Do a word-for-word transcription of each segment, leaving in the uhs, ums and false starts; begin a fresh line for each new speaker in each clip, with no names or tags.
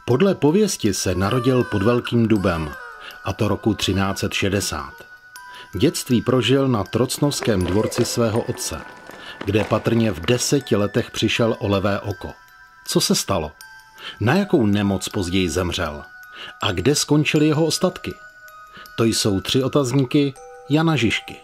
Podle pověsti se narodil pod Velkým dubem, a to roku třináct set šedesát. Dětství prožil na trocnovském dvorci svého otce, kde patrně v deseti letech přišel o levé oko. Co se stalo? Na jakou nemoc později zemřel? A kde skončily jeho ostatky? To jsou tři otazníky Jana Žižky.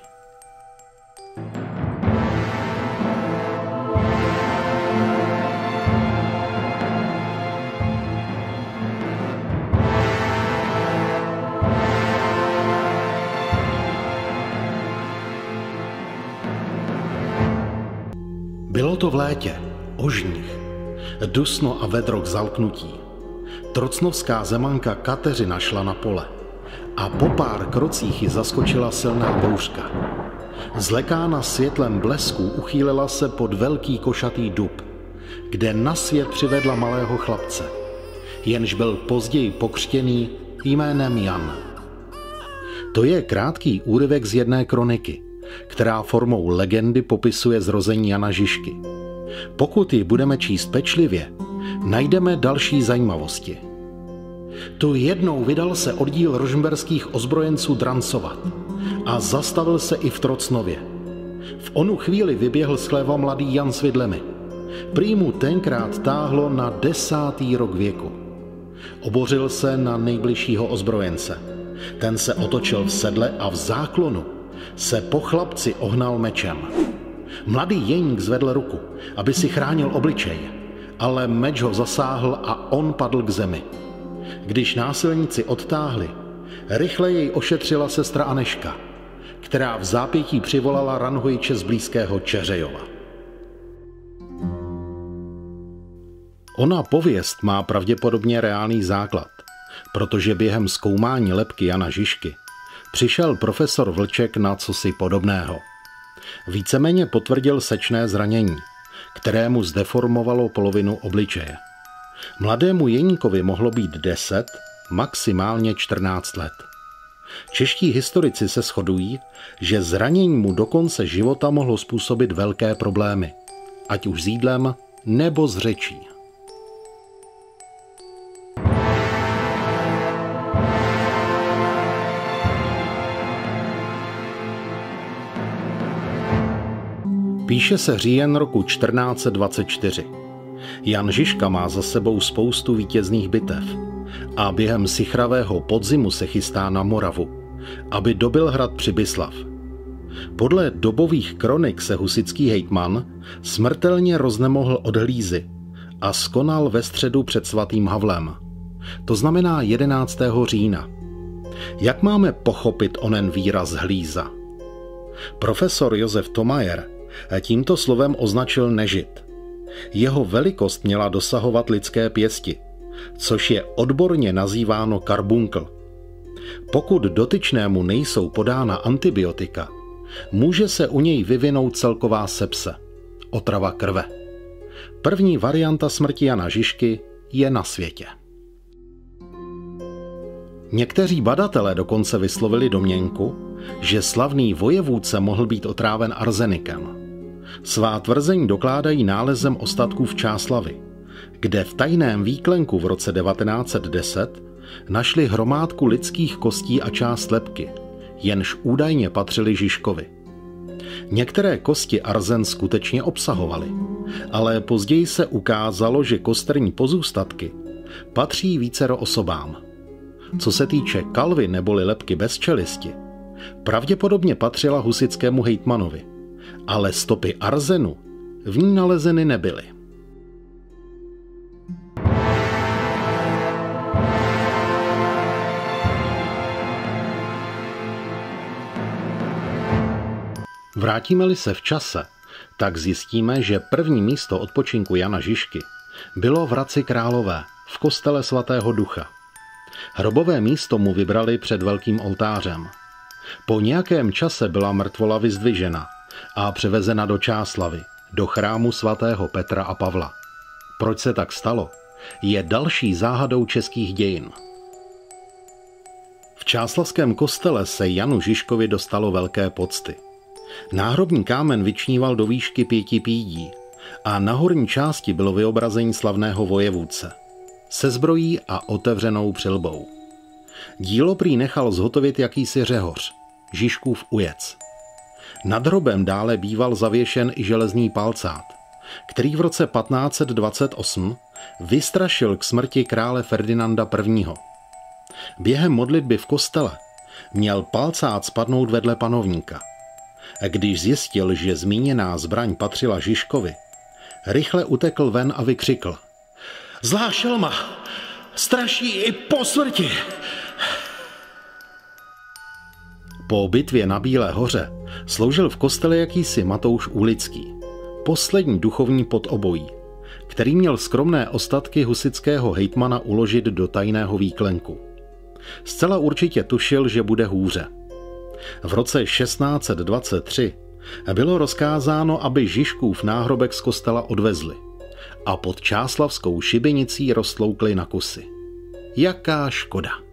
Bylo to v létě, ožních, dusno a vedro k zalknutí. Trocnovská zemanka Kateřina šla na pole a po pár krocích ji zaskočila silná bouřka. Zlekána světlem blesků uchýlila se pod velký košatý dub, kde na svět přivedla malého chlapce, jenž byl později pokřtěný jménem Jan. To je krátký úryvek z jedné kroniky, která formou legendy popisuje zrození Jana Žižky. Pokud ji budeme číst pečlivě, najdeme další zajímavosti. Tu jednou vydal se oddíl rožmberských ozbrojenců drancovat a zastavil se i v Trocnově. V onu chvíli vyběhl z chléva mladý Jan s vidlemi. Prý mu tenkrát táhlo na desátý rok věku. Obořil se na nejbližšího ozbrojence. Ten se otočil v sedle a v záklonu se po chlapci ohnal mečem. Mladý jeník zvedl ruku, aby si chránil obličej, ale meč ho zasáhl a on padl k zemi. Když násilníci odtáhli, rychle jej ošetřila sestra Anežka, která v zápětí přivolala ranhojiče z blízkého Čeřejova. Ona pověst má pravděpodobně reálný základ, protože během zkoumání lebky Jana Žižky přišel profesor Vlček na cosi podobného. Víceméně potvrdil sečné zranění, kterému zdeformovalo polovinu obličeje. Mladému jeníkovi mohlo být deset, maximálně čtrnáct let. Čeští historici se shodují, že zranění mu do konce života mohlo způsobit velké problémy, ať už s jídlem nebo s řečí. Píše se říjen roku čtrnáct set dvacet čtyři. Jan Žižka má za sebou spoustu vítězných bitev a během sichravého podzimu se chystá na Moravu, aby dobyl hrad Přibyslav. Podle dobových kronik se husitský hejtman smrtelně roznemohl od hlízy a skonal ve středu před svatým Havlem. To znamená jedenáctého října. Jak máme pochopit onen výraz hlíza? Profesor Josef Thomayer tímto slovem označil nežid. Jeho velikost měla dosahovat lidské pěsti, což je odborně nazýváno karbunkl. Pokud dotyčnému nejsou podána antibiotika, může se u něj vyvinout celková sepse, otrava krve. První varianta smrti Jana Žižky je na světě. Někteří badatelé dokonce vyslovili domněnku, že slavný vojevůdce mohl být otráven arzenikem. Svá tvrzení dokládají nálezem ostatků v Čáslavi, kde v tajném výklenku v roce devatenáct set deset našli hromádku lidských kostí a část lebky, jenž údajně patřily Žižkovi. Některé kosti arzen skutečně obsahovaly, ale později se ukázalo, že kosterní pozůstatky patří vícero osobám. Co se týče kalvy neboli lebky bez čelisti, pravděpodobně patřila husitskému hejtmanovi, ale stopy arzenu v ní nalezeny nebyly. Vrátíme-li se v čase, tak zjistíme, že první místo odpočinku Jana Žižky bylo v Hradci Králové v kostele svatého Ducha. Hrobové místo mu vybrali před velkým oltářem. Po nějakém čase byla mrtvola vyzdvižena a převezena do Čáslavy, do chrámu svatého Petra a Pavla. Proč se tak stalo, je další záhadou českých dějin. V čáslavském kostele se Janu Žižkovi dostalo velké pocty. Náhrobní kámen vyčníval do výšky pěti pídí a na horní části bylo vyobrazení slavného vojevůdce. se zbrojí a otevřenou přilbou. Dílo prý nechal zhotovit jakýsi řehoř, Žižkův ujec. Nad hrobem dále býval zavěšen i železný palcát, který v roce patnáct set dvacet osm vystrašil k smrti krále Ferdinanda prvního. Během modlitby v kostele měl palcát spadnout vedle panovníka. Když zjistil, že zmíněná zbraň patřila Žižkovi, rychle utekl ven a vykřikl: Zlá šelma! Straší i po smrti! Po bitvě na Bílé hoře sloužil v kostele jakýsi Matouš Úlický, poslední duchovní podobojí, který měl skromné ostatky husitského hejtmana uložit do tajného výklenku. Zcela určitě tušil, že bude hůře. V roce šestnáct set dvacet tři bylo rozkázáno, aby Žižkův náhrobek z kostela odvezli a pod Čáslavskou šibenicí roztloukli na kusy. Jaká škoda!